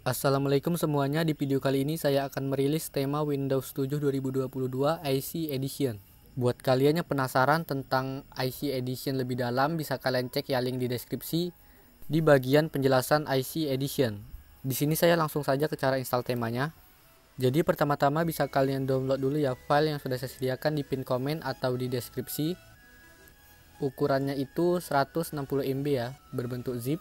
Assalamualaikum semuanya, di video kali ini saya akan merilis tema Windows 7 2022 IC Edition. Buat kalian yang penasaran tentang IC Edition lebih dalam, bisa kalian cek ya link di deskripsi di bagian penjelasan IC Edition. Di sini saya langsung saja ke cara install temanya. Jadi pertama-tama bisa kalian download dulu ya file yang sudah saya sediakan di pin komen atau di deskripsi. Ukurannya itu 160 MB ya, berbentuk zip.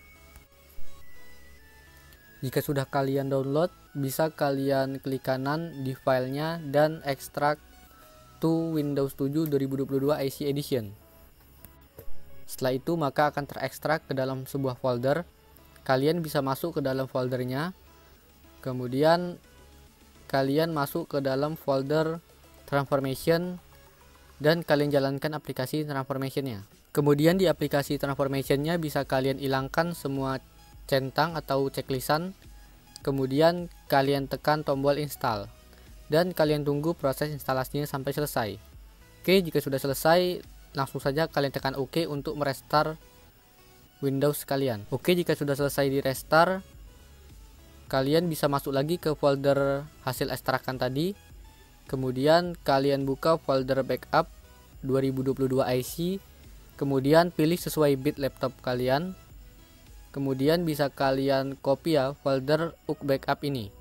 Jika sudah kalian download, bisa kalian klik kanan di filenya dan ekstrak to Windows 7 2022 IC Edition. Setelah itu maka akan terekstrak ke dalam sebuah folder. Kalian bisa masuk ke dalam foldernya. Kemudian kalian masuk ke dalam folder transformation dan kalian jalankan aplikasi transformationnya. Kemudian di aplikasi transformationnya bisa kalian hilangkan semua centang atau checklistan. Kemudian kalian tekan tombol install dan kalian tunggu proses instalasinya sampai selesai. Oke, jika sudah selesai langsung saja kalian tekan OK untuk merestart Windows kalian. Oke, jika sudah selesai di restart, kalian bisa masuk lagi ke folder hasil ekstrakan tadi. Kemudian kalian buka folder backup 2022 IC. Kemudian pilih sesuai bit laptop kalian. Kemudian bisa kalian copy ya folder UK backup ini.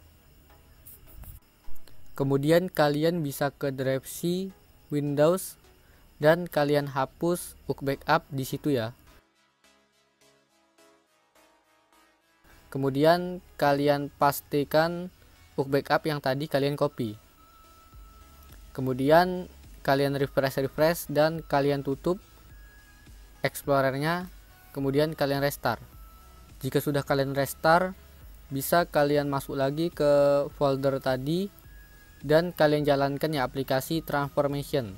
Kemudian kalian bisa ke drive C Windows dan kalian hapus UK backup di situ ya. Kemudian kalian pastikan UK backup yang tadi kalian copy. Kemudian kalian refresh dan kalian tutup Explorernya. Kemudian kalian restart. Jika sudah kalian restart, bisa kalian masuk lagi ke folder tadi dan kalian jalankan ya aplikasi transformation.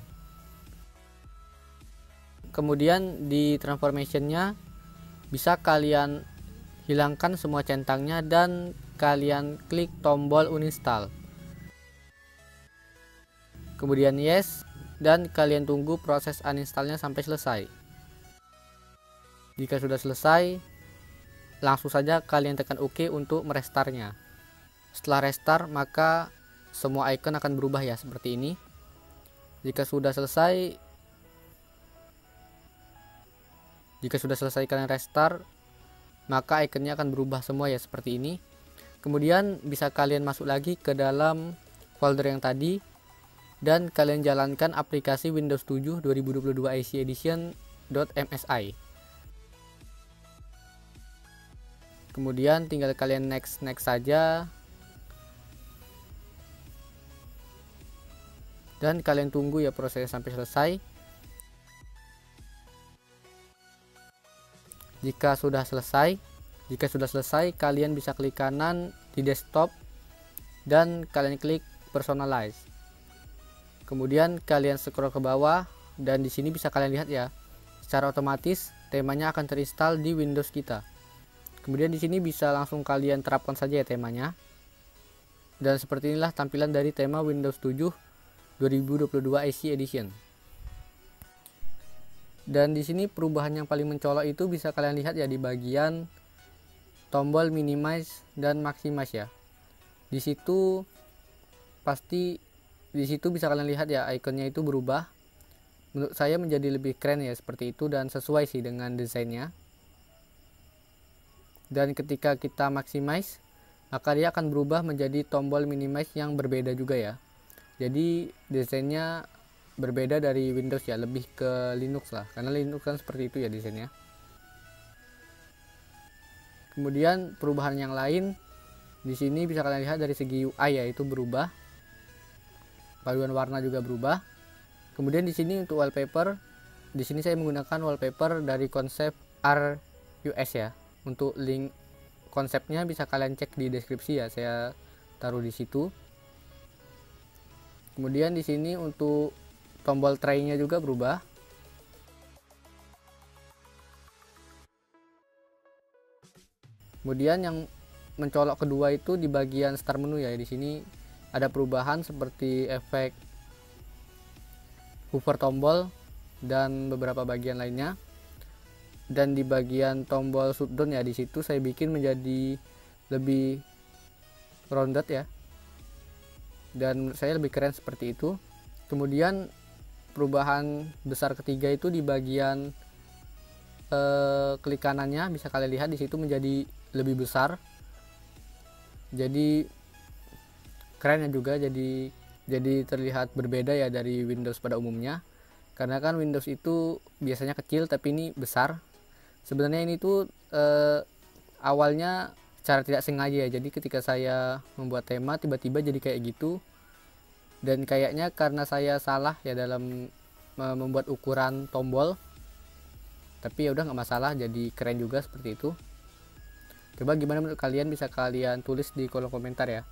Kemudian di transformationnya bisa kalian hilangkan semua centangnya dan kalian klik tombol uninstall. Kemudian yes, dan kalian tunggu proses uninstallnya sampai selesai. Jika sudah selesai, langsung saja kalian tekan OK untuk merestartnya. Setelah restart, maka semua icon akan berubah ya seperti ini. Jika sudah selesai kalian restart, maka ikonnya akan berubah semua ya seperti ini. Kemudian bisa kalian masuk lagi ke dalam folder yang tadi dan kalian jalankan aplikasi Windows 7 2022 IC Edition.msi. Kemudian tinggal kalian next saja dan kalian tunggu ya prosesnya sampai selesai. Jika sudah selesai kalian bisa klik kanan di desktop dan kalian klik personalize. Kemudian kalian scroll ke bawah dan di sini bisa kalian lihat ya, secara otomatis temanya akan terinstall di Windows kita. Kemudian di sini bisa langsung kalian terapkan saja ya temanya. Dan seperti inilah tampilan dari tema Windows 7 2022 IC Edition. Dan di sini perubahan yang paling mencolok itu bisa kalian lihat ya di bagian tombol minimize dan maximize ya. Di situ bisa kalian lihat ya ikonnya itu berubah. Menurut saya menjadi lebih keren ya seperti itu dan sesuai sih dengan desainnya. Dan ketika kita maximize, maka dia akan berubah menjadi tombol minimize yang berbeda juga ya. Jadi desainnya berbeda dari Windows ya, lebih ke Linux lah, karena Linux kan seperti itu ya desainnya. Kemudian perubahan yang lain di sini bisa kalian lihat dari segi UI ya, itu berubah. Paduan warna juga berubah. Kemudian di sini untuk wallpaper, di sini saya menggunakan wallpaper dari konsep RUS ya. Untuk link konsepnya bisa kalian cek di deskripsi ya, saya taruh di situ. Kemudian di sini untuk tombol tray-nya juga berubah. Kemudian yang mencolok kedua itu di bagian start menu ya. Di sini ada perubahan seperti efek hover tombol dan beberapa bagian lainnya. Dan di bagian tombol shutdown ya, di situ saya bikin menjadi lebih rounded ya, dan menurut saya lebih keren seperti itu. Kemudian perubahan besar ketiga itu di bagian klik kanannya, bisa kalian lihat di situ menjadi lebih besar, jadi kerennya juga, jadi terlihat berbeda ya dari Windows pada umumnya. Karena kan Windows itu biasanya kecil, tapi ini besar. Sebenarnya ini tuh awalnya cara tidak sengaja ya, jadi ketika saya membuat tema tiba-tiba jadi kayak gitu, dan kayaknya karena saya salah ya dalam membuat ukuran tombol, tapi ya udah nggak masalah, jadi keren juga seperti itu. Coba gimana menurut kalian, bisa kalian tulis di kolom komentar ya.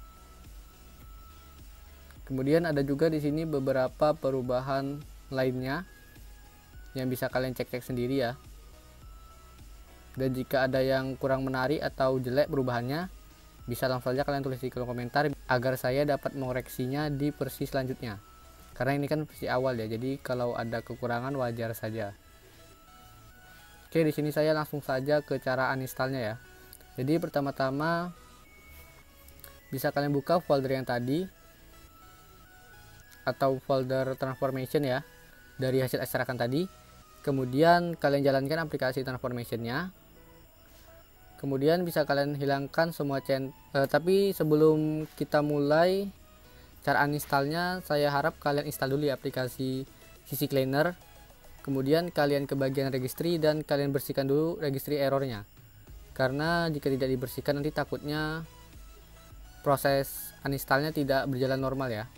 Kemudian ada juga di sini beberapa perubahan lainnya yang bisa kalian cek-cek sendiri ya. Dan jika ada yang kurang menarik atau jelek perubahannya, bisa langsung saja kalian tulis di kolom komentar agar saya dapat mengoreksinya di versi selanjutnya. Karena ini kan versi awal ya, jadi kalau ada kekurangan wajar saja. Oke, di sini saya langsung saja ke cara uninstallnya ya. Jadi pertama-tama bisa kalian buka folder yang tadi atau folder transformation ya, dari hasil ekstrakan tadi. Kemudian kalian jalankan aplikasi transformationnya. Kemudian bisa kalian hilangkan semua tapi sebelum kita mulai cara uninstallnya, saya harap kalian install dulu ya aplikasi CC Cleaner. Kemudian kalian ke bagian registry dan kalian bersihkan dulu registry errornya, karena jika tidak dibersihkan nanti takutnya proses uninstallnya tidak berjalan normal ya.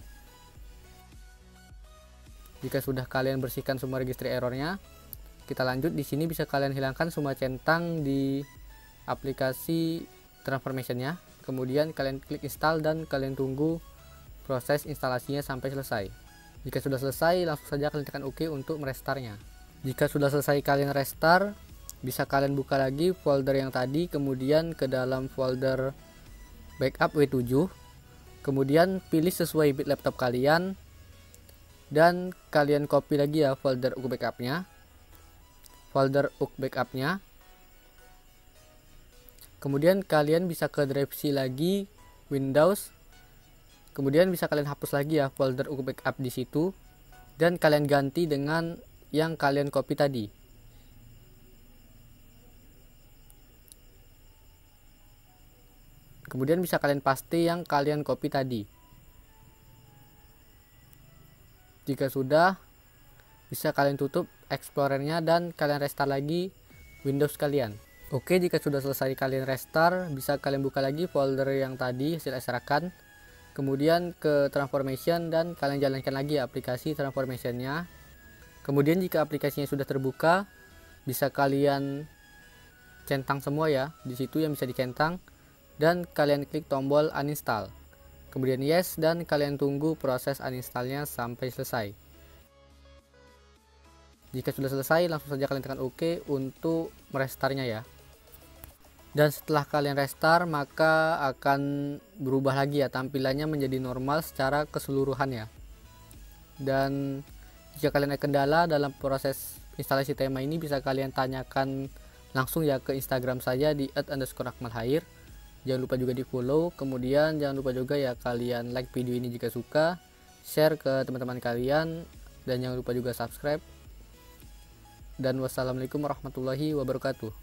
Jika sudah kalian bersihkan semua registry errornya, kita lanjut. Di sini bisa kalian hilangkan semua centang di aplikasi transformationnya. Kemudian kalian klik install dan kalian tunggu proses instalasinya sampai selesai. Jika sudah selesai, langsung saja kalian tekan OK untuk merestartnya. Jika sudah selesai kalian restart, bisa kalian buka lagi folder yang tadi, kemudian ke dalam folder backup W7, kemudian pilih sesuai bit laptop kalian, dan kalian copy lagi ya folder UK backupnya. Kemudian kalian bisa ke drive C lagi, Windows. Kemudian bisa kalian hapus lagi ya folder UK backup di situ, dan kalian ganti dengan yang kalian copy tadi. Kemudian bisa kalian paste yang kalian copy tadi. Jika sudah, bisa kalian tutup Explorernya dan kalian restart lagi Windows kalian. Oke, jika sudah selesai kalian restart, bisa kalian buka lagi folder yang tadi hasil ekstrakan. Kemudian ke transformation dan kalian jalankan lagi aplikasi transformationnya. Kemudian jika aplikasinya sudah terbuka, bisa kalian centang semua ya, di situ yang bisa dicentang, dan kalian klik tombol uninstall. Kemudian yes, dan kalian tunggu proses uninstallnya sampai selesai. Jika sudah selesai, langsung saja kalian tekan OK untuk merestartnya ya. Dan setelah kalian restart, maka akan berubah lagi ya, tampilannya menjadi normal secara keseluruhan ya. Dan jika kalian ada kendala dalam proses instalasi tema ini, bisa kalian tanyakan langsung ya ke Instagram saya di @_akmalhair. Jangan lupa juga di follow. Kemudian jangan lupa juga ya kalian like video ini jika suka, share ke teman-teman kalian, dan jangan lupa juga subscribe. Dan wassalamualaikum warahmatullahi wabarakatuh.